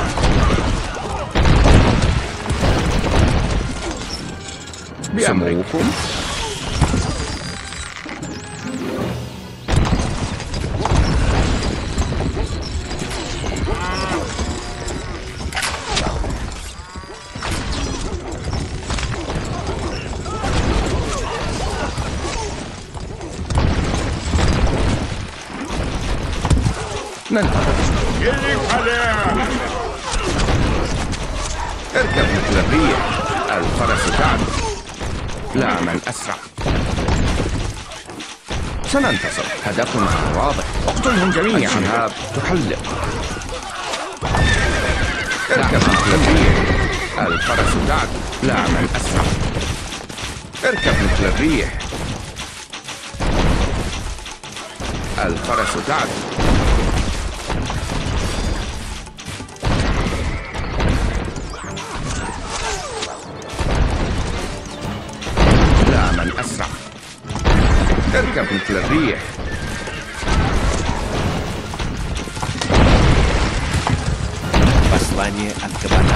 Speaker 2: بأمركم. ننطلق.
Speaker 5: Великолепно!
Speaker 2: اركب مثل الريح. الفرس تعدو. لا من أسرع. سننتصر. هدفنا واضح. اقتلهم جميعا. الشهاب تحلق. اركب مثل الريح. الفرس تعدو. لا من أسرع. اركب مثل الريح. الفرس تعدو. لا من أسرع. اركب مثل الريح.
Speaker 6: Послание от кабана.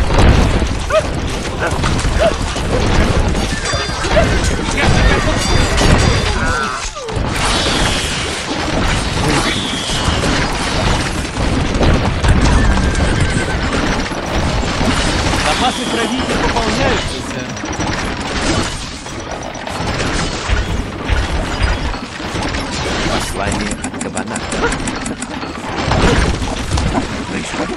Speaker 8: Запасы провизии пополняются, сэр.
Speaker 6: Послание от кабана. Происходит?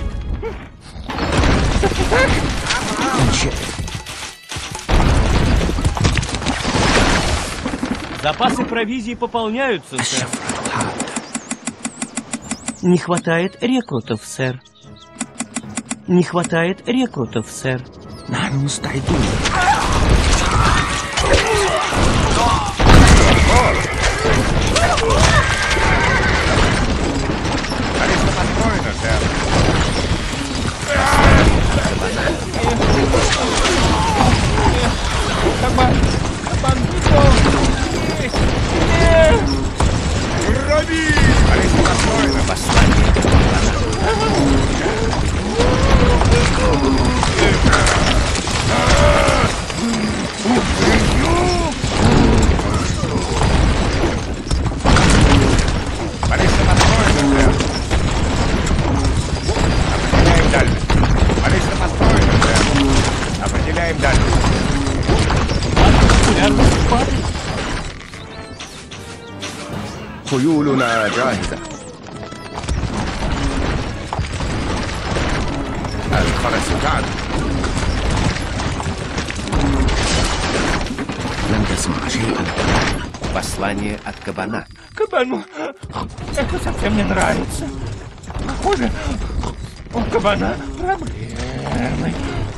Speaker 8: Запасы провизии пополняются, сэр.
Speaker 1: Не хватает рекрутов, сэр. Не хватает рекрутов, сэр.
Speaker 2: نحن مستعدون.
Speaker 5: Конечно, построено, сэр. Граби! Конечно, построено.
Speaker 6: Послание от кабана.
Speaker 5: Конечно, построено, сэр. Определяем дальность. Конечно, построено, сэр. Определяем дальность.
Speaker 2: خيولنا جاهزة. الفرس تعدو. لن تسمع شيئا.
Speaker 6: Послание от кабана.
Speaker 8: Кабану это совсем не нравится. Похоже, у кабана проблемы.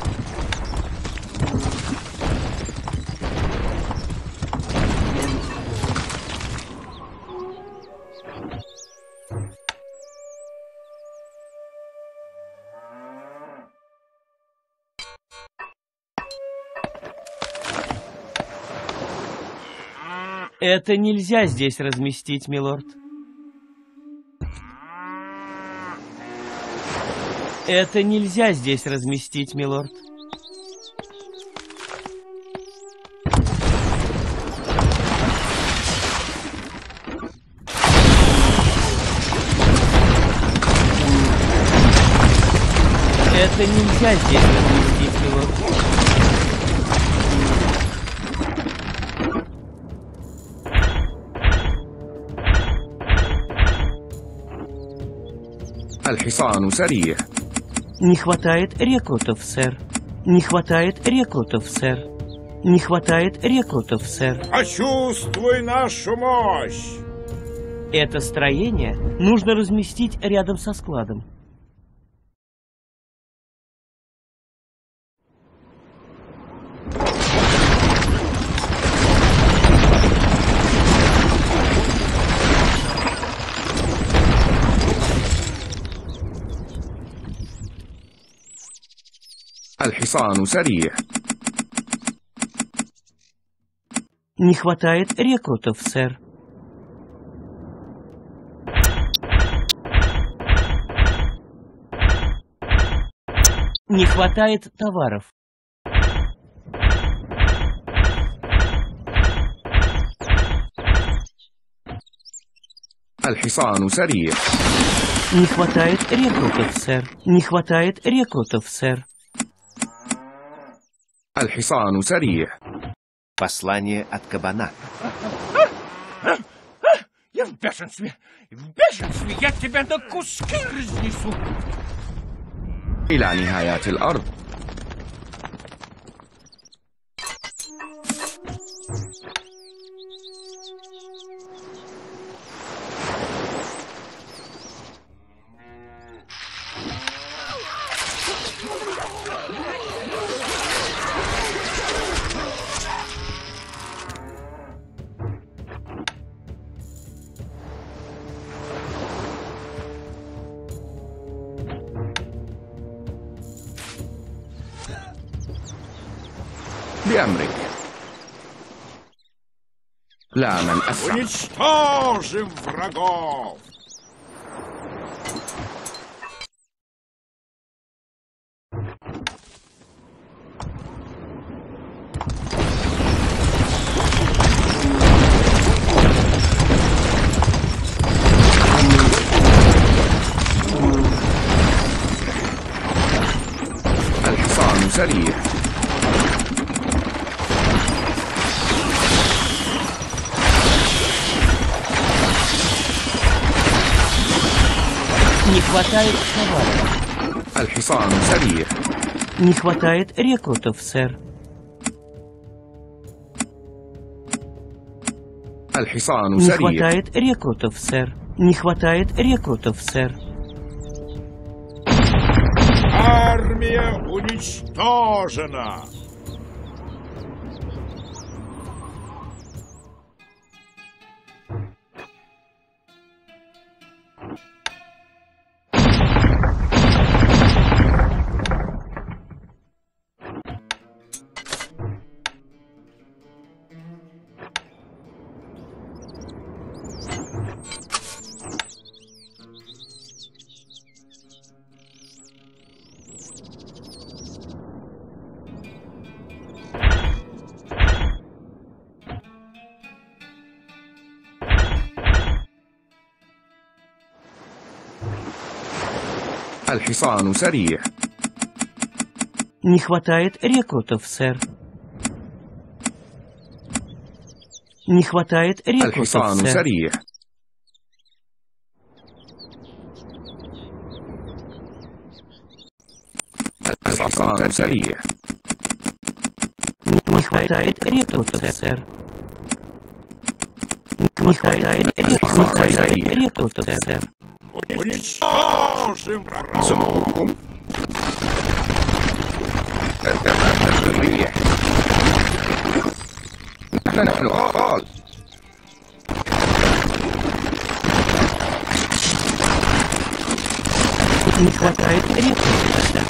Speaker 1: Это нельзя здесь разместить, милорд. Это нельзя здесь разместить, милорд. Это нельзя здесь разместить, милорд.
Speaker 2: الحصان سريع.
Speaker 1: Не хватает рекрутов, сэр. Не хватает рекрутов, сэр. Не хватает рекрутов, сэр.
Speaker 5: Почувствуй нашу мощь!
Speaker 1: Это строение нужно разместить рядом со складом.
Speaker 2: الحصان سريع.
Speaker 1: Не хватает рекрутов, сэр. Не хватает товаров.
Speaker 2: الحصان سريع.
Speaker 1: Не хватает рекрутов, сэр. Не хватает рекрутов, сэр.
Speaker 2: الحصان سريع.
Speaker 6: Послание от кабана.
Speaker 8: Я в бешенстве! В бешенстве! Я тебя на куски разнесу!
Speaker 2: إلى نهايات الأرض. بأمرك. لا من أسرع.
Speaker 5: Уничтожим врагов!
Speaker 2: الحصان سريع.
Speaker 1: Не хватает товаров.
Speaker 2: الحصان سريع.
Speaker 1: Не хватает рекрутов, сэр.
Speaker 2: الحصان
Speaker 1: Не
Speaker 2: سريع.
Speaker 1: хватает рекрутов, сэр. Не хватает рекрутов, сэр.
Speaker 5: Армия уничтожена!
Speaker 2: الحصان سريع.
Speaker 1: Не хватает рекрутов, сэр. Не хватает рекрутов,
Speaker 2: الحصان
Speaker 1: сэр.
Speaker 2: سريع. الحصان سريع.
Speaker 1: Не хватает рекрутов, сэр. Не хватает ресурсов.
Speaker 5: Уничтожим врага!
Speaker 2: Самоукум. Это наша живее. نحن أطفال.
Speaker 1: Не хватает ресурсов.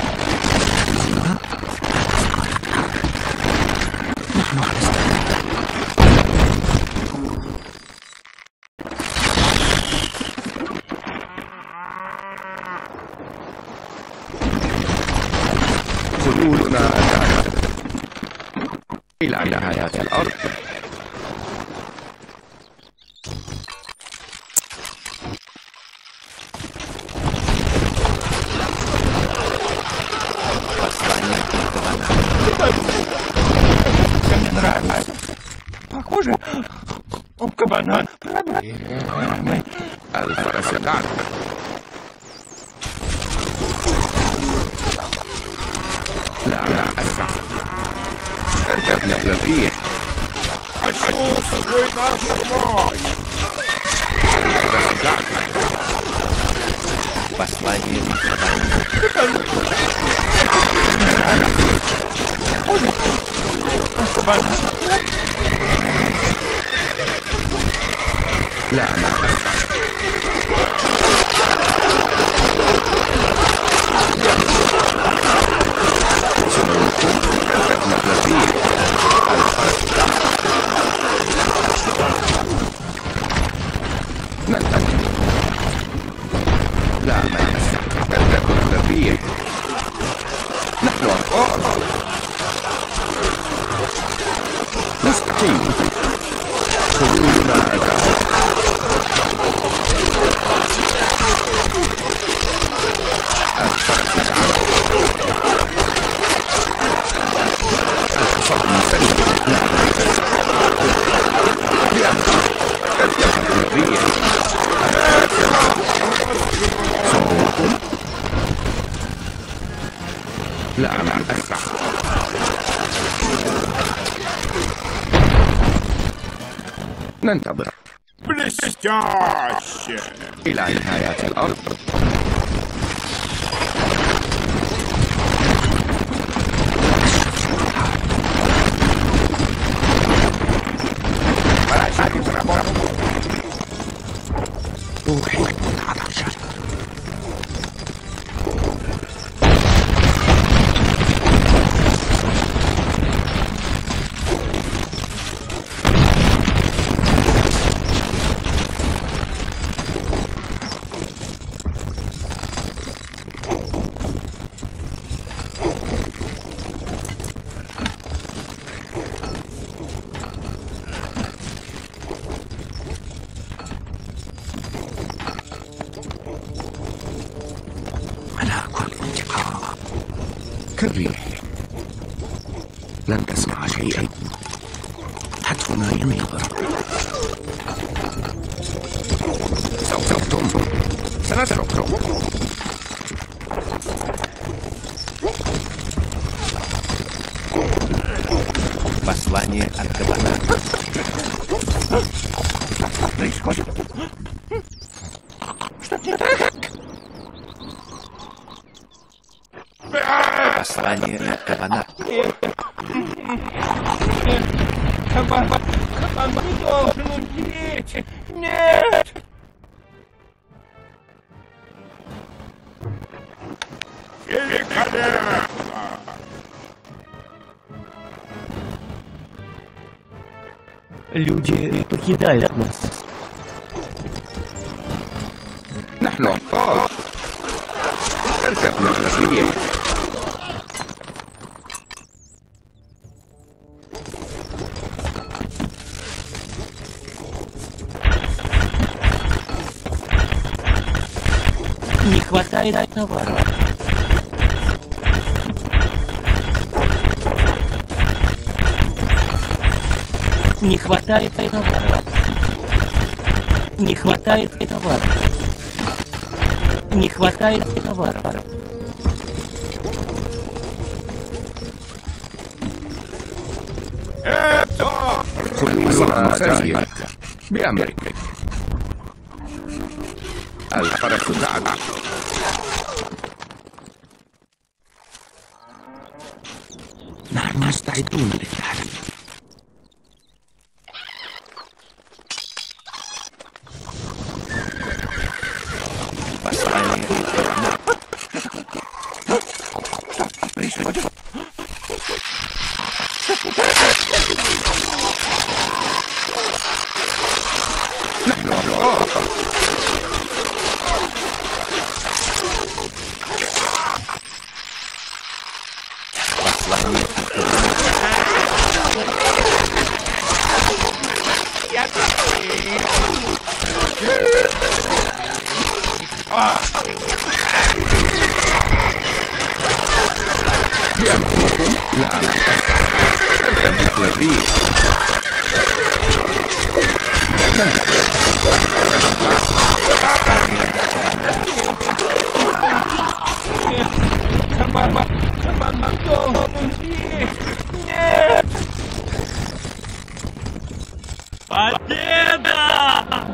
Speaker 2: خيولنا أتانا إلى نهاية الأرض.
Speaker 5: Мне нравится. Похоже, у кабана проблемы.
Speaker 2: الفرسدان. لا أسرع. اركبنا الريح.
Speaker 5: Почувствуй нашу мощь!
Speaker 2: الفرسدان.
Speaker 6: Послание кабана.
Speaker 2: لا أسرع. اركبنا الريح. الفرسدان. ننتقل. لا أسرع. اركبنا الريح. نحن أطفال. نستقيم. خيولنا أتانا. لا أنا أسرع. ننتظر
Speaker 5: Блестяще!
Speaker 2: إلى نهاية الأرض.
Speaker 5: Ворочайтесь, работу!
Speaker 2: أحب العطش. كالريح. لن تسمع شيئا. حتفنا ينتظر. سوف تنظر. سنترك.
Speaker 6: Послание от кабана.
Speaker 5: Происходит. Что не так?
Speaker 6: Послание от кабана.
Speaker 5: Кабан не должен умереть! Нет! Великолепно!
Speaker 1: Люди покидают нас.
Speaker 2: نحن أطفال. اركبنا الريح.
Speaker 1: Не хватает товара. Не хватает товара. Не хватает товара. Не хватает товара.
Speaker 2: خيولنا أتانا. بأمرك. الفرس ذهب. نحن مستعدون للتحريك.
Speaker 8: Победа!